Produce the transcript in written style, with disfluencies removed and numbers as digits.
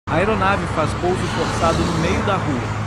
A aeronave faz pouso forçado no meio da rua.